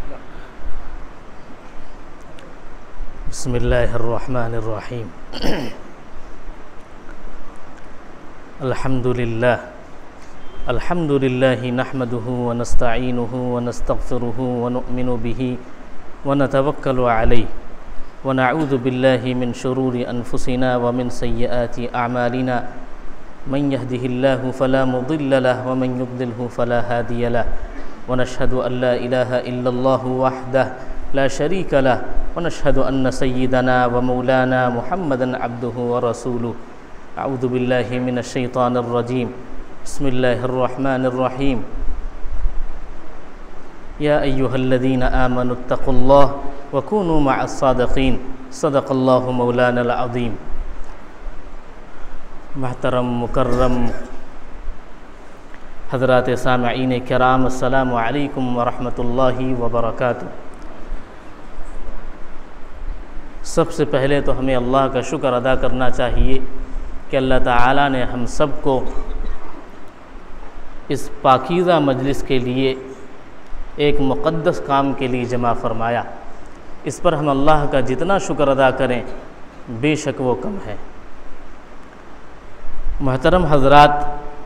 बिस्मिल्लाहिर्रहमानिर्रहीम। अल्हम्दुलिल्लाहि नहमदुहु व नस्तईनुहु व नस्तगफिरुहु व नु'मिनु बिही व नतवक्कलु अलैहि व नऊज़ु बिल्लाहि मिन शुरूरि अनफुसिना व मिन सय्यिआति अअमालिना मन यहदिहिल्लाहु फला मुदिल्ल लहु व मन युद्लिलहु फला हादिय लहु व नशहदु अन ला इलाहा इल्लल्लाहु वहदहु ला शरीका लहु व नशहदु अन्न सय्यिदना व मौलाना मुहम्मदन अब्दुहु व रसूलुहु। अऊज़ु बिल्लाहि मिनश शैतानिर रजीम। बिस्मिल्लाहिर्रहमानिर्रहीम। या अय्युहल्लज़ीना आमनुत्तक़ुल्लाह व कूनू मअस्सादिक़ीन। सदक़ल्लाहु मौलानल अज़ीम। महतरम मुकर्रम हज़रात सामईन किराम, अस्सलामु अलैकुम व रहमतुल्लाहि व बरकातुहू। सबसे पहले तो हमें अल्लाह का शुक्र अदा करना चाहिए कि अल्लाह ताला ने हम सब को इस पाकीज़ा मजलिस के लिए, एक मुक़द्दस काम के लिए जमा फ़रमाया। इस पर हम अल्लाह का जितना शुक्र अदा करें बेशक वो कम है। मोहतरम हज़रात,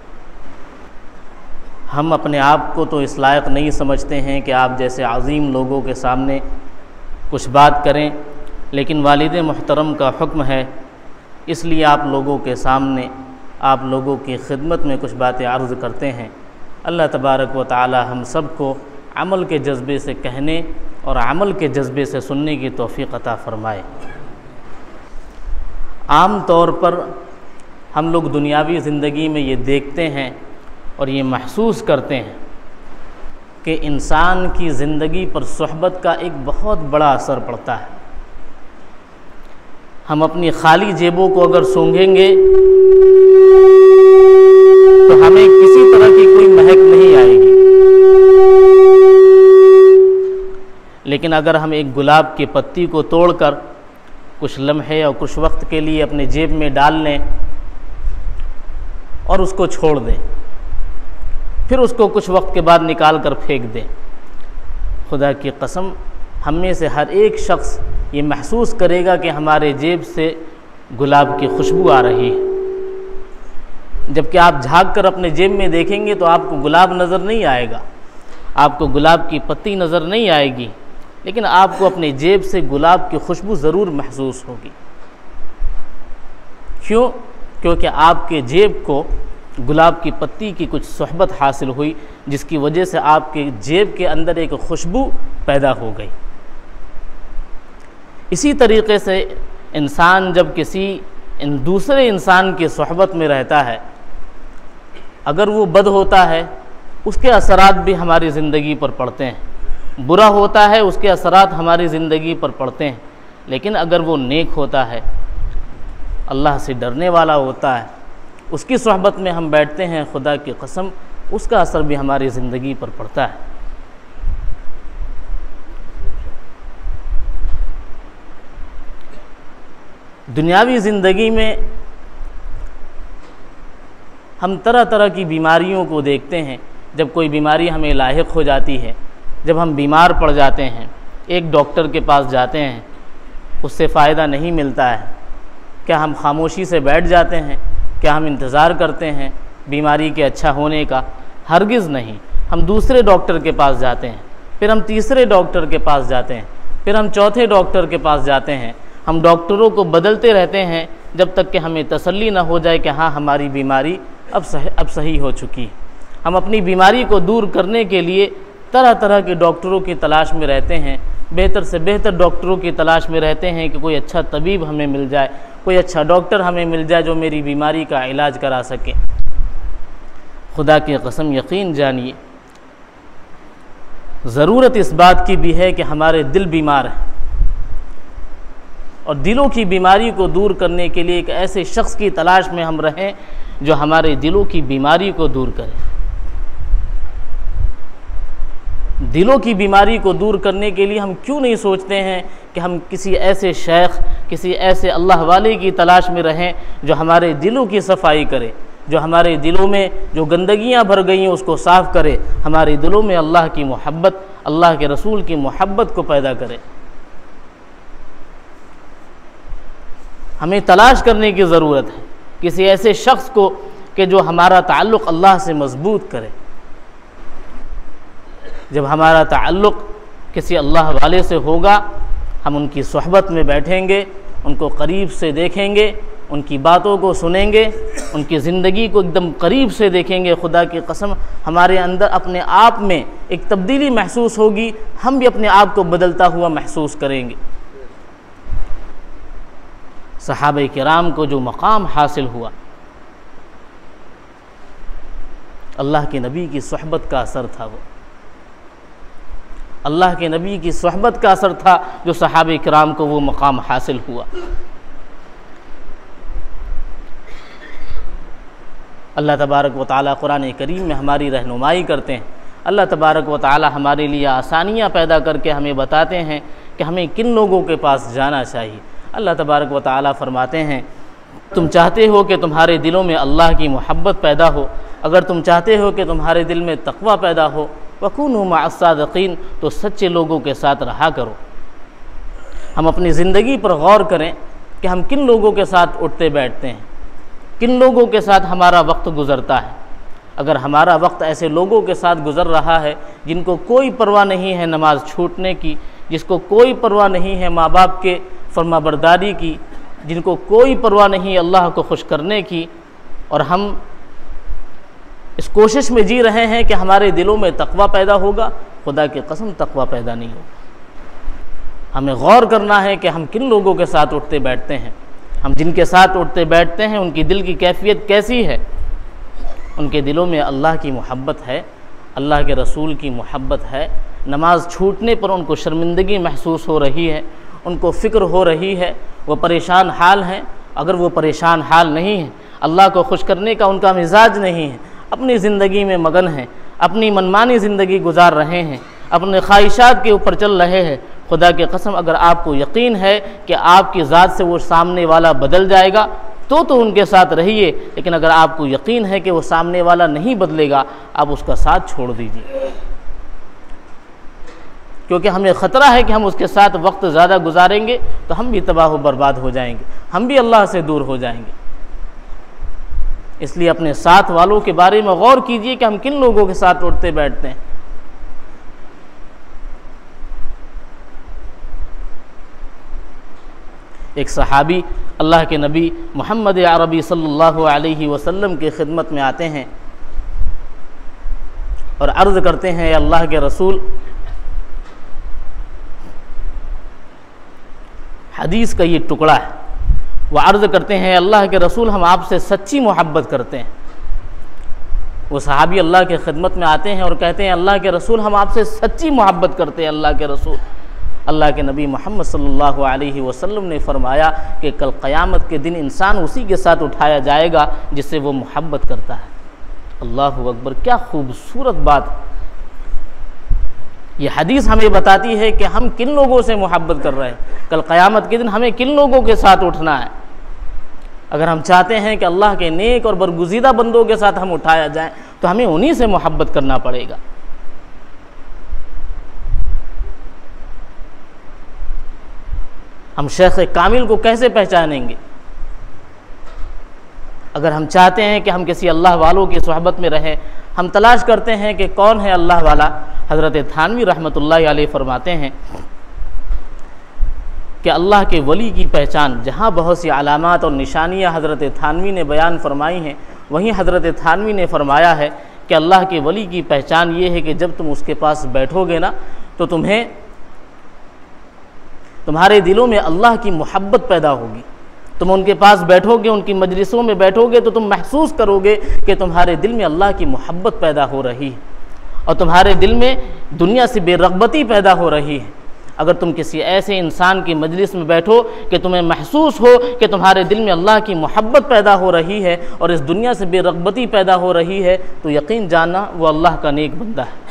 हम अपने आप को तो इस लायक नहीं समझते हैं कि आप जैसे अज़ीम लोगों के सामने कुछ बात करें, लेकिन वालिद मुहतरम का हुक्म है, इसलिए आप लोगों के सामने, आप लोगों की खिदमत में कुछ बातें अर्ज़ करते हैं। अल्लाह तबारक व तआला हम सब को अमल के जज्बे से कहने और अमल के जज्बे से सुनने की तौफ़ीक़ अता फ़रमाए। आम तौर पर हम लोग दुनियावी ज़िंदगी में ये देखते हैं और ये महसूस करते हैं कि इंसान की ज़िंदगी पर सोहबत का एक बहुत बड़ा असर पड़ता है। हम अपनी खाली जेबों को अगर सूंघेंगे तो हमें किसी तरह की कोई महक नहीं आएगी, लेकिन अगर हम एक गुलाब की पत्ती को तोड़कर कुछ लम्हे और कुछ वक्त के लिए अपने जेब में डाल लें और उसको छोड़ दें, फिर उसको कुछ वक्त के बाद निकाल कर फेंक दें, खुदा की कसम हम में से हर एक शख्स ये महसूस करेगा कि हमारे जेब से गुलाब की खुशबू आ रही है। जबकि आप झाँक कर अपने जेब में देखेंगे तो आपको गुलाब नज़र नहीं आएगा, आपको गुलाब की पत्ती नज़र नहीं आएगी, लेकिन आपको अपने जेब से गुलाब की खुशबू ज़रूर महसूस होगी। क्यों? क्योंकि आपके जेब को गुलाब की पत्ती की कुछ सोहबत हासिल हुई, जिसकी वजह से आपके जेब के अंदर एक खुशबू पैदा हो गई। इसी तरीक़े से इंसान जब किसी दूसरे इंसान की सोहबत में रहता है, अगर वो बद होता है उसके असरात भी हमारी ज़िंदगी पर पड़ते हैं, बुरा होता है उसके असरात हमारी ज़िंदगी पर पड़ते हैं। लेकिन अगर वो नेक होता है, अल्लाह से डरने वाला होता है, उसकी सोहबत में हम बैठते हैं, खुदा की कसम उसका असर भी हमारी ज़िंदगी पर पड़ता है। दुनियावी ज़िंदगी में हम तरह तरह की बीमारियों को देखते हैं। जब कोई बीमारी हमें लाहिक हो जाती है, जब हम बीमार पड़ जाते हैं, एक डॉक्टर के पास जाते हैं, उससे फ़ायदा नहीं मिलता है, क्या हम खामोशी से बैठ जाते हैं? क्या हम इंतज़ार करते हैं बीमारी के अच्छा होने का? हरगिज़ नहीं। हम दूसरे डॉक्टर के पास जाते हैं, फिर हम तीसरे डॉक्टर के पास जाते हैं, फिर हम चौथे डॉक्टर के पास जाते हैं। हम डॉक्टरों को बदलते रहते हैं जब तक कि हमें तसल्ली न हो जाए कि हाँ, हमारी बीमारी अब सही हो चुकी है। हम अपनी बीमारी को दूर करने के लिए तरह तरह के डॉक्टरों की तलाश में रहते हैं, बेहतर से बेहतर डॉक्टरों की तलाश में रहते हैं कि कोई अच्छा तबीब हमें मिल जाए, कोई अच्छा डॉक्टर हमें मिल जाए जो मेरी बीमारी का इलाज करा सके। खुदा की कसम यकीन जानिए, ज़रूरत इस बात की भी है कि हमारे दिल बीमार हैं और दिलों की बीमारी को दूर करने के लिए एक ऐसे शख्स की तलाश में हम रहें जो हमारे दिलों की बीमारी को दूर करे। दिलों की बीमारी को दूर करने के लिए हम क्यों नहीं सोचते हैं कि हम किसी ऐसे शेख, किसी ऐसे अल्लाह वाले की तलाश में रहें जो हमारे दिलों की सफाई करे, जो हमारे दिलों में जो गंदगियां भर गई हैं उसको साफ़ करे, हमारे दिलों में अल्लाह की मोहब्बत, अल्लाह के रसूल की मोहब्बत को पैदा करे। हमें तलाश करने की ज़रूरत है किसी ऐसे शख्स को कि जो हमारा ताल्लुक़ अल्लाह से मज़बूत करे। जब हमारा ताल्लुक़ किसी अल्लाह वाले से होगा, हम उनकी सोहबत में बैठेंगे, उनको करीब से देखेंगे, उनकी बातों को सुनेंगे, उनकी ज़िंदगी को एकदम करीब से देखेंगे। खुदा की कसम हमारे अंदर अपने आप में एक तब्दीली महसूस होगी, हम भी अपने आप को बदलता हुआ महसूस करेंगे। सहाबा किराम को जो मकाम हासिल हुआ, अल्लाह के नबी की सोहबत का असर था। वो अल्लाह के नबी की सोहबत का असर था जो सहाबा किराम को वो मकाम हासिल हुआ। अल्लाह तबारक व तआला कुरान करीम में हमारी रहनुमाई करते हैं। अल्लाह तबारक व तआला हमारे लिए आसानियाँ पैदा करके हमें बताते हैं कि हमें किन लोगों के पास जाना चाहिए। अल्लाह तबारक व तआला फरमाते हैं, तुम चाहते हो कि तुम्हारे दिलों में अल्लाह की मोहब्बत पैदा हो, अगर तुम चाहते हो कि तुम्हारे दिल में तक़वा पैदा हो, वकूनू मअस्सादिक़ीन, तो सच्चे लोगों के साथ रहा करो। हम अपनी ज़िंदगी पर गौर करें कि हम किन लोगों के साथ उठते बैठते हैं, किन लोगों के साथ हमारा वक्त गुज़रता है। अगर हमारा वक्त ऐसे लोगों के साथ गुज़र रहा है जिनको कोई परवाह नहीं है नमाज छूटने की, जिसको कोई परवाह नहीं है माँ बाप के फरमाबरदारी की, जिनको कोई परवाह नहीं अल्लाह को खुश करने की, और हम इस कोशिश में जी रहे हैं कि हमारे दिलों में तक़वा पैदा होगा, खुदा की कसम तक़वा पैदा नहीं होगा। हमें गौर करना है कि हम किन लोगों के साथ उठते बैठते हैं। हम जिनके साथ उठते बैठते हैं उनकी दिल की कैफियत कैसी है। उनके दिलों में अल्लाह की मोहब्बत है, अल्लाह के रसूल की मोहब्बत है। नमाज छूटने पर उनको शर्मिंदगी महसूस हो रही है, उनको फ़िक्र हो रही है, वो परेशान हाल हैं। अगर वो परेशान हाल नहीं है, अल्लाह को खुश करने का उनका मिजाज नहीं है, अपनी ज़िंदगी में मगन हैं, अपनी मनमानी ज़िंदगी गुजार रहे हैं, अपने ख्वाहिशात के ऊपर चल रहे हैं, खुदा की कसम अगर आपको यकीन है कि आपकी ज़ात से वो सामने वाला बदल जाएगा तो उनके साथ रहिए। लेकिन अगर आपको यकीन है कि वो सामने वाला नहीं बदलेगा, आप उसका साथ छोड़ दीजिए, क्योंकि हमें ख़तरा है कि हम उसके साथ वक्त ज़्यादा गुजारेंगे तो हम भी तबाह बर्बाद हो जाएंगे, हम भी अल्लाह से दूर हो जाएंगे। इसलिए अपने साथ वालों के बारे में गौर कीजिए कि हम किन लोगों के साथ उठते बैठते हैं। एक सहाबी अल्लाह के नबी मोहम्मद अरबी सल्लल्लाहु अलैहि वसल्लम की खिदमत में आते हैं और अर्ज़ करते हैं, अल्लाह के रसूल, हदीस का ये टुकड़ा है। वह अर्ज़ करते हैं, अल्लाह के रसूल, हम आपसे सच्ची मोहब्बत करते हैं। वो सहाबी अल्लाह के खिदमत में आते हैं और कहते हैं, अल्लाह के रसूल, हम आपसे सच्ची मोहब्बत करते हैं। अल्लाह के रसूल, अल्लाह के नबी मोहम्मद सल्लल्लाहु अलैहि वसल्लम ने फरमाया कि कल क़यामत के दिन इंसान उसी के साथ उठाया जाएगा जिससे वो मोहब्बत करता है। अल्लाहु अकबर, क्या खूबसूरत बात। ये हदीस हमें बताती है कि हम किन लोगों से मोहब्बत कर रहे हैं। कल क़यामत के दिन हमें किन लोगों के साथ उठना है। अगर हम चाहते हैं कि अल्लाह के नेक और बरगुज़ीदा बंदों के साथ हम उठाया जाए तो हमें उन्हीं से मोहब्बत करना पड़ेगा। हम शेख कामिल को कैसे पहचानेंगे? अगर हम चाहते हैं कि हम किसी अल्लाह वालों की सोहबत में रहें, हम तलाश करते हैं कि कौन है अल्लाह वाला। हज़रत थानवी रहमतुल्लाह अलैह फरमाते हैं कि अल्लाह के वली की पहचान, जहाँ बहुत सी अलामात और निशानियाँ हज़रत थानवी ने बयान फरमाई हैं, वहीं हज़रत थानवी ने फरमाया है कि अल्लाह के वली की पहचान ये है कि जब तुम उसके पास बैठोगे ना तो तुम्हारे दिलों में अल्लाह की मोहब्बत पैदा होगी। तुम उनके पास बैठोगे, उनकी मजलिसों में बैठोगे तो तुम महसूस करोगे कि तुम्हारे दिल में अल्लाह की मोहब्बत पैदा हो रही है और तुम्हारे दिल में दुनिया से बेरग़बती पैदा हो रही है। अगर तुम किसी ऐसे इंसान की मजलिस में बैठो कि तुम्हें महसूस हो कि तुम्हारे दिल में अल्लाह की मोहब्बत पैदा हो रही है और इस दुनिया से बेरग़बती पैदा हो रही है, तो यकीन जानना वो अल्लाह का नेक बंदा है।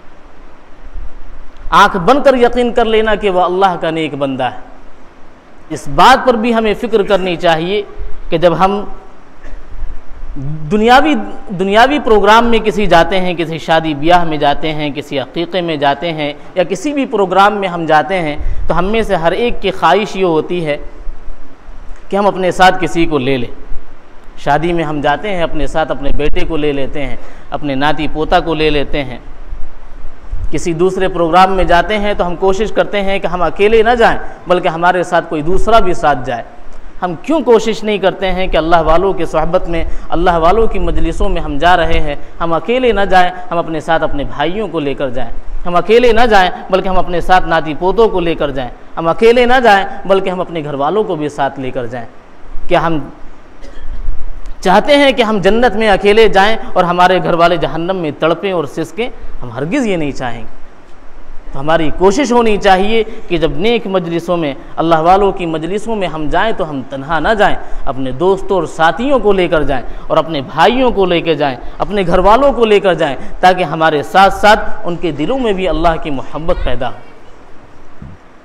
आँख बंद कर यकीन कर लेना कि वह अल्लाह का नेक बंदा है। इस बात पर भी हमें फ़िक्र करनी चाहिए कि जब हम दुनियावी प्रोग्राम में किसी जाते हैं, किसी शादी ब्याह में जाते हैं, किसी अक़ीक़े में जाते हैं या किसी भी प्रोग्राम में हम जाते हैं, तो हम में से हर एक की ख्वाहिश ये होती है कि हम अपने साथ किसी को ले लें। शादी में हम जाते हैं, अपने साथ अपने बेटे को ले लेते हैं, अपने नाती पोता को ले लेते हैं। किसी दूसरे प्रोग्राम में जाते हैं तो हम कोशिश करते हैं कि हम अकेले ना जाएं, बल्कि हमारे साथ कोई दूसरा भी साथ जाए। हम क्यों कोशिश नहीं करते हैं कि अल्लाह वालों के सोहबत में, अल्लाह वालों की मजलिसों में हम जा रहे हैं, हम अकेले ना जाएं, हम अपने साथ अपने भाइयों को लेकर जाएं। हम अकेले ना जाएं, बल्कि हम अपने साथ नाती पोतों को लेकर जाएं। हम अकेले ना जाएं, बल्कि हम अपने घर वालों को भी साथ लेकर जाएं। क्या हम चाहते हैं कि हम जन्नत में अकेले जाएं और हमारे घर वाले जहन्नम में तड़पें और सिसकें? हम हरगिज़ ये नहीं चाहेंगे। तो हमारी कोशिश होनी चाहिए कि जब नेक मजलिसों में, अल्लाह वालों की मजलिसों में हम जाएं तो हम तन्हा ना जाएं, अपने दोस्तों और साथियों को लेकर जाएं और अपने भाइयों को लेकर जाएं, अपने घर वालों को लेकर जाएं, ताकि हमारे साथ साथ उनके दिलों में भी अल्लाह की मोहब्बत पैदा हो।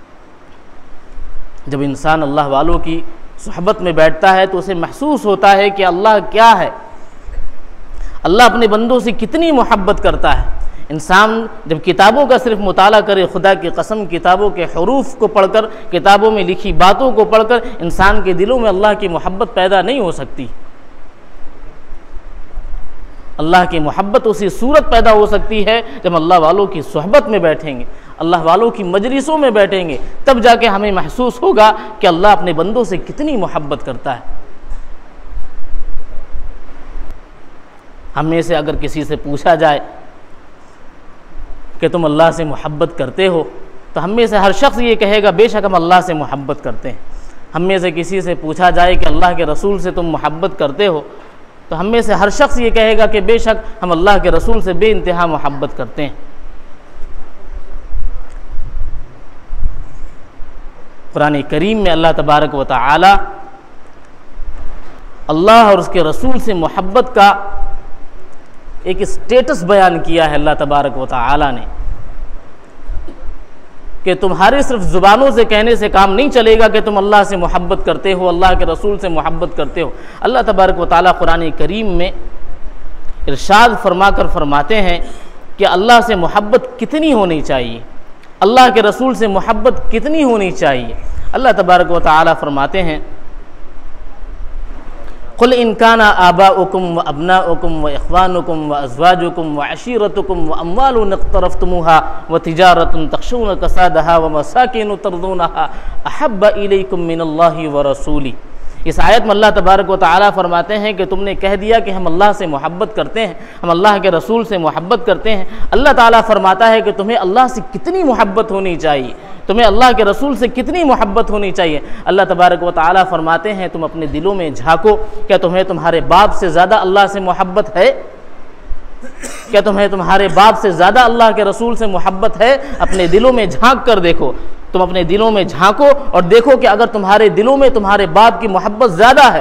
जब इंसान अल्लाह वालों की सोहबत में बैठता है तो उसे महसूस होता है कि अल्लाह क्या है, अल्लाह अपने बंदों से कितनी मोहब्बत करता है। इंसान जब किताबों का सिर्फ मुताला करे, खुदा की कसम किताबों के हरूफ को पढ़कर, किताबों में लिखी बातों को पढ़कर इंसान के दिलों में अल्लाह की मोहब्बत पैदा नहीं हो सकती। अल्लाह की मोहब्बत उसी सूरत पैदा हो सकती है जब अल्लाह वालों की सोहबत में बैठेंगे, अल्लाह वालों की मजलिसों में बैठेंगे, तब जाके हमें महसूस होगा कि अल्लाह अपने बंदों से कितनी मोहब्बत करता है। हम में से अगर किसी से पूछा जाए कि तुम अल्लाह से मोहब्बत करते हो, तो हम में से हर शख्स ये कहेगा बेशक हम अल्लाह से मोहब्बत करते हैं। हम में से किसी से पूछा जाए कि अल्लाह के रसूल से तुम मोहब्बत करते हो, तो हम में से हर शख्स ये कहेगा कि बेशक हम अल्लाह के रसूल से बेइंतहा मोहब्बत करते हैं। कुरान करीम में अल्लाह तबारक व तआला अल्लाह और उसके रसूल से मोहब्बत का एक स्टेटस बयान किया है अल्लाह तबारक व तआला ने, कि तुम्हारे सिर्फ ज़ुबानों से कहने से काम नहीं चलेगा कि तुम अल्लाह से मोहब्बत करते हो, अल्लाह के रसूल से मोहब्बत करते हो। अल्लाह तबारक व तआला कुरान करीम में इरशाद फरमाकर फरमाते हैं कि अल्लाह से मोहब्बत कितनी होनी चाहिए, अल्लाह के रसूल से मोहब्बत कितनी होनी चाहिए। अल्लाह तबारक व तआला फरमाते हैं, कुल इनकाना आबाउकुम व अबनाउकुम व इख्वानुकुम व अज़वाजुकुम व अशीरतुकुम व अम्वालुन इक़्तरफ़्तुमूहा व तिजारतुन तख़शून कसादहा व मसाकिन तर्ज़ूनहा अहब्ब इलैकुम मिनल्लाहि व रसूली। इस आयत में अल्लाह तबारक व तआला फरमाते हैं कि तुमने कह दिया कि हम अल्लाह से मोहब्बत करते हैं, हम अल्लाह के रसूल से मोहब्बत करते हैं। अल्लाह ताला फरमाता है कि तुम्हें अल्लाह से कितनी मोहब्बत होनी चाहिए, तुम्हें अल्लाह के रसूल से कितनी मोहब्बत होनी चाहिए। अल्लाह तबारक व तआला फरमाते हैं तुम अपने दिलों में झांको, क्या तुम्हें तुम्हारे बाप से ज़्यादा अल्लाह से मोहब्बत है? क्या तुम्हें तुम्हारे बाप से ज़्यादा अल्लाह के रसूल से मोहब्बत है? अपने दिलों में झांक कर देखो, तुम अपने दिलों में झांको और देखो कि अगर तुम्हारे दिलों में तुम्हारे बाप की मोहब्बत ज़्यादा है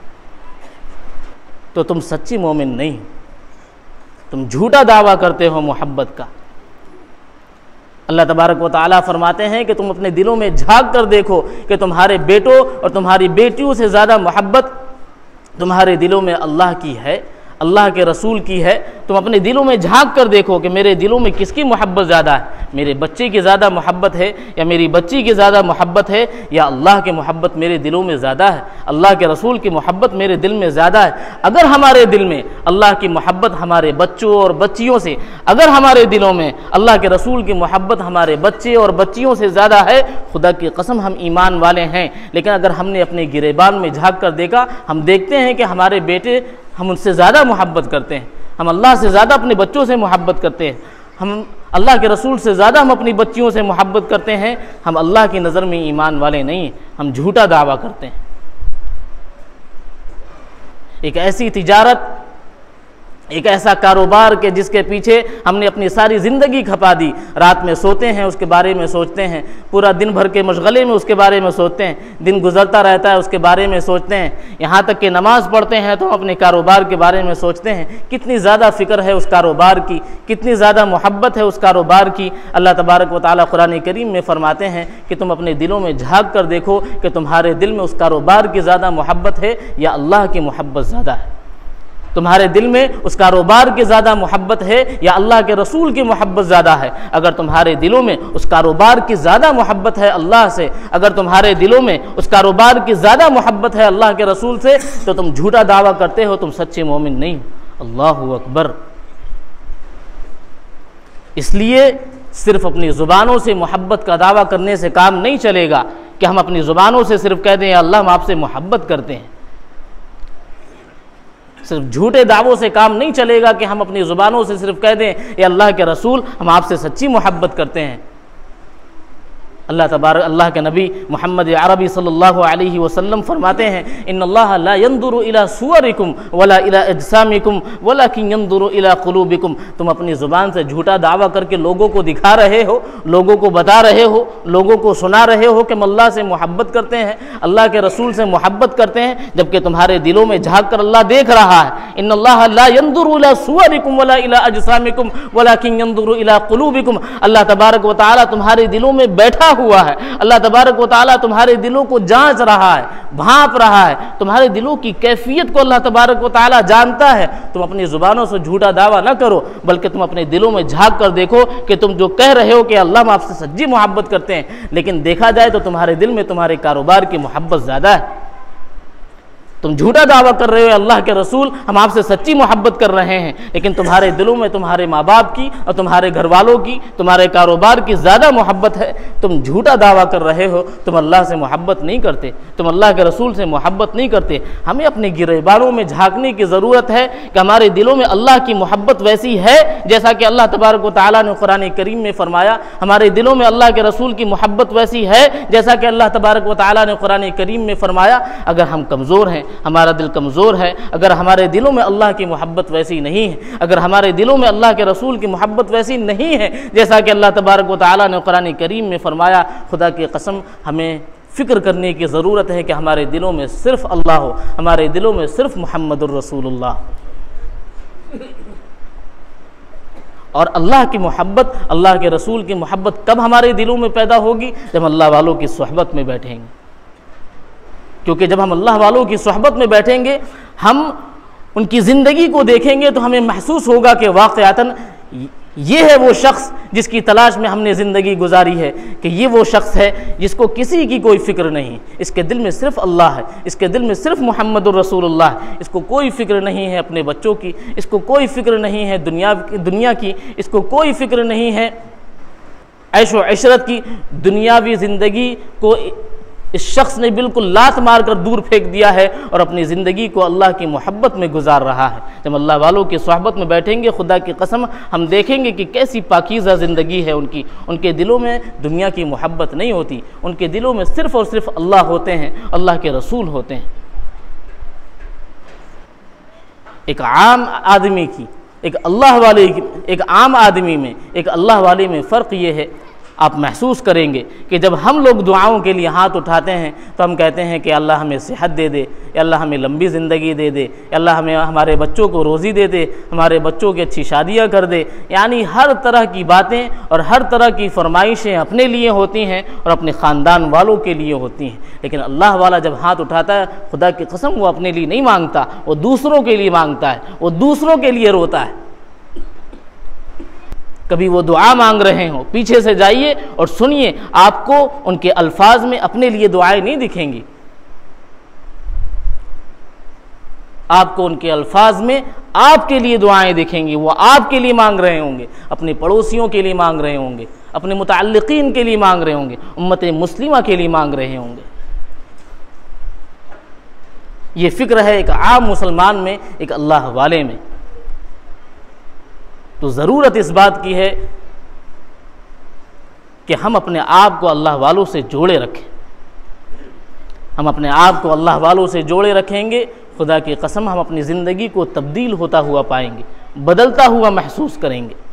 तो तुम सच्ची मोमिन नहीं, तुम झूठा दावा करते हो मोहब्बत का। अल्लाह तबारक व तआला फरमाते हैं कि तुम अपने दिलों में झांक कर देखो कि तुम्हारे बेटों और तुम्हारी बेटियों से ज़्यादा मोहब्बत तुम्हारे दिलों में अल्लाह की है, अल्लाह के रसूल की है। तुम अपने दिलों में झांक कर देखो कि मेरे दिलों में किसकी मोहब्बत ज़्यादा है, मेरे बच्चे की ज़्यादा मोहब्बत है या मेरी बच्ची की ज़्यादा मोहब्बत है, या अल्लाह की मोहब्बत मेरे दिलों में ज़्यादा है, अल्लाह के रसूल की मोहब्बत मेरे दिल में ज़्यादा है। अगर हमारे दिल में अल्लाह की मोहब्बत हमारे बच्चों और बच्चियों से, अगर हमारे दिलों में अल्लाह के रसूल की मोहब्बत हमारे बच्चे और बच्चियों से ज़्यादा है, खुदा की कसम हम ईमान वाले हैं। लेकिन अगर हमने अपने गिरेबान में झाँक कर देखा, हम देखते हैं कि हमारे बेटे हम उनसे ज़्यादा मोहब्बत करते हैं, हम अल्लाह से ज़्यादा अपने बच्चों से मोहब्बत करते हैं, हम अल्लाह के रसूल से ज़्यादा हम अपनी बच्चियों से मोहब्बत करते हैं। हम अल्लाह की नज़र में ईमान वाले नहीं, हम झूठा दावा करते हैं। एक ऐसी तिजारत, एक ऐसा कारोबार के जिसके पीछे हमने अपनी सारी ज़िंदगी खपा दी, रात में सोते हैं उसके बारे में सोचते हैं, पूरा दिन भर के मशगले में उसके बारे में सोचते हैं, दिन गुजरता रहता है उसके बारे में सोचते हैं, यहाँ तक कि नमाज़ पढ़ते हैं तो अपने कारोबार के बारे में सोचते हैं। कितनी ज़्यादा फ़िक्र है उस कारोबार की, कितनी ज़्यादा मोहब्बत है उस कारोबार की। अल्लाह तबारक व तआला कुरान करीम में फ़रमाते हैं कि तुम अपने दिलों में झाँक कर देखो कि तुम्हारे दिल में उस कारोबार की ज़्यादा मोहब्बत है या अल्लाह की मोहब्बत ज़्यादा है। तुम्हारे दिल में उस कारोबार की ज़्यादा मोहब्बत है या अल्लाह के रसूल की मोहब्बत ज़्यादा है? अगर तुम्हारे दिलों में उस कारोबार की ज़्यादा मोहब्बत है अल्लाह से, अगर तुम्हारे दिलों में उस कारोबार की ज़्यादा मोहब्बत है अल्लाह के रसूल से, तो तुम झूठा दावा करते हो, तुम सच्चे मोमिन नहीं हो। अल्लाहु अकबर। इसलिए सिर्फ अपनी ज़ुबानों से मोहब्बत का दावा करने से काम नहीं चलेगा कि हम अपनी ज़ुबानों से सिर्फ कह दें अल्लाह हम आपसे मोहब्बत करते हैं। सिर्फ झूठे दावों से काम नहीं चलेगा कि हम अपनी ज़ुबानों से सिर्फ कह दें ये अल्लाह के रसूल हम आपसे सच्ची मोहब्बत करते हैं। अल्लाह के नबी मोहम्मद अरबी सल्लल्लाहु अलैहि वसल्लम फरमाते हैं इन्नल्लाह ला यंजुरु इला सुवरिकुम वला इला अजसामिकुम वलाकिन यंजुरु इला कुलूबिकुम। तुम अपनी ज़ुबान से झूठा दावा करके लोगों को दिखा रहे हो, लोगों को बता रहे हो, लोगों को सुना रहे हो कि हम अल्लाह से मोहब्बत करते हैं, अल्लाह के रसूल से मोहब्बत करते हैं, जबकि तुम्हारे दिलों में झाँक कर अल्लाह देख रहा है। इन्नल्लाह ला यंजुरु इला सुवरिकुम वला इला अजसामिकुम वलाकिन यंजुरु इला कुलूबिकुम। अल्लाह तबारक व तआला तुम्हारे दिलों में बैठा हुआ है। अल्लाह तबारक व तआला तुम्हारे दिलों को जांच रहा है, भांप रहा है, तुम्हारे दिलों की कैफियत को अल्लाह तबारक व तआला जानता है। तुम अपनी ज़ुबानों से झूठा दावा ना करो, बल्कि तुम अपने दिलों में झांक कर देखो कि तुम जो कह रहे हो कि अल्लाह हम आपसे सच्ची मोहब्बत करते हैं, लेकिन देखा जाए तो तुम्हारे दिल में तुम्हारे कारोबार की मोहब्बत ज़्यादा है। तुम झूठा दावा कर रहे हो अल्लाह के रसूल हम आपसे सच्ची मोहब्बत कर रहे हैं, लेकिन तुम्हारे दिलों में तुम्हारे माँ बाप की और तुम्हारे घर वालों की, तुम्हारे कारोबार की ज़्यादा मोहब्बत है। तुम झूठा दावा कर रहे हो, तुम अल्लाह से मोहब्बत नहीं करते, तुम अल्लाह के रसूल से मोहब्बत नहीं करते। हमें अपने गिरेबानों में झांकने की ज़रूरत है कि हमारे दिलों में अल्लाह की मोहब्बत वैसी है जैसा कि अल्लाह तबारक व तआला ने कुरान करीम में फरमाया। हमारे दिलों में अल्लाह के रसूल की मोहब्बत वैसी है जैसा कि अल्लाह तबारक व तआला ने कुरान करीम में फरमाया। अगर हम कमज़ोर हैं, हमारा दिल कमज़ोर है, अगर हमारे दिलों में अल्लाह की मोहब्बत वैसी नहीं है, अगर हमारे दिलों में अल्लाह के रसूल की मोहब्बत वैसी नहीं है जैसा कि अल्लाह तबारक व तआला ने कुरान करीम में फरमाया, खुदा की कसम हमें फ़िक्र करने की ज़रूरत है कि हमारे दिलों में सिर्फ़ अल्लाह हो, हमारे दिलों में सिर्फ़ मुहम्मदुर रसूलुल्लाह। और अल्लाह की मोहब्बत, अल्लाह के रसूल की मोहब्बत कब हमारे दिलों में पैदा होगी? जब अल्लाह वालों की सोहबत में बैठेंगे। क्योंकि जब हम अल्लाह वालों की सोहबत में बैठेंगे, हम उनकी ज़िंदगी को देखेंगे तो हमें महसूस होगा कि वाक़यातन ये है वो शख्स जिसकी तलाश में हमने ज़िंदगी गुजारी है, कि ये वो शख्स है जिसको किसी की कोई फ़िक्र नहीं, इसके दिल में सिर्फ़ अल्लाह है, इसके दिल में सिर्फ़ मुहम्मदुर रसूलुल्लाह है, इसको कोई फ़िक्र नहीं है अपने बच्चों की, इसको कोई फ़िक्र नहीं है दुनिया की, इसको कोई फ़िक्र नहीं है ऐशो इशरत की। दुनियावी ज़िंदगी को इस शख्स ने बिल्कुल लात मार कर दूर फेंक दिया है और अपनी ज़िंदगी को अल्लाह की मोहब्बत में गुजार रहा है। जब अल्लाह वालों की सोहबत में बैठेंगे, खुदा की कसम हम देखेंगे कि कैसी पाकीज़ा ज़िंदगी है उनकी। उनके दिलों में दुनिया की मोहब्बत नहीं होती, उनके दिलों में सिर्फ़ और सिर्फ अल्लाह होते हैं, अल्लाह के रसूल होते हैं। एक आम आदमी की, एक अल्लाह वाले की, एक आम आदमी में, एक अल्लाह वाले में फ़र्क ये है, आप महसूस करेंगे कि जब हम लोग दुआओं के लिए हाथ उठाते हैं तो हम कहते हैं कि अल्लाह हमें सेहत दे दे, या अल्लाह हमें लंबी ज़िंदगी दे दे, या अल्लाह हमें हमारे बच्चों को रोज़ी दे दे, हमारे बच्चों की अच्छी शादियां कर दे। यानी हर तरह की बातें और हर तरह की फरमाइशें अपने लिए होती हैं और अपने ख़ानदान वालों के लिए होती हैं। लेकिन अल्लाह वाला जब हाथ उठाता है, खुदा की कसम वो अपने लिए नहीं मांगता, वो दूसरों के लिए मांगता है, वो दूसरों के लिए रोता है। कभी वो दुआ मांग रहे हो, पीछे से जाइए और सुनिए, आपको उनके अल्फाज में अपने लिए दुआएं नहीं दिखेंगी, आपको उनके अल्फाज में आपके लिए दुआएं दिखेंगी। वो आपके लिए मांग रहे होंगे, अपने पड़ोसियों के लिए मांग रहे होंगे, अपने मुतअल्लिकीन के लिए मांग रहे होंगे, उम्मत मुस्लिमा के लिए मांग रहे होंगे। ये फिक्र है एक आम मुसलमान में, एक अल्लाह वाले में। तो ज़रूरत इस बात की है कि हम अपने आप को अल्लाह वालों से जोड़े रखें। हम अपने आप को अल्लाह वालों से जोड़े रखेंगे, खुदा की कसम हम अपनी ज़िंदगी को तब्दील होता हुआ पाएंगे, बदलता हुआ महसूस करेंगे।